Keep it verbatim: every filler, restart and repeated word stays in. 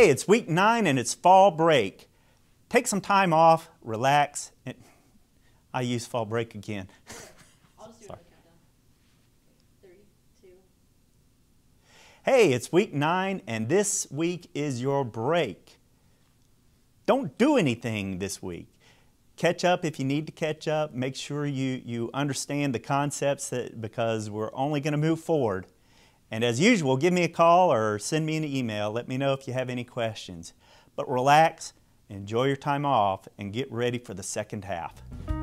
Hey, it's week nine and it's fall break. Take some time off, relax. And I use fall break again. I'll just do Sorry. a countdown. Three, two. Hey, it's week nine and this week is your break. Don't do anything this week. Catch up if you need to catch up. Make sure you, you understand the concepts that, because we're only going to move forward. And as usual, give me a call or send me an email. Let me know if you have any questions. But relax, enjoy your time off, and get ready for the second half.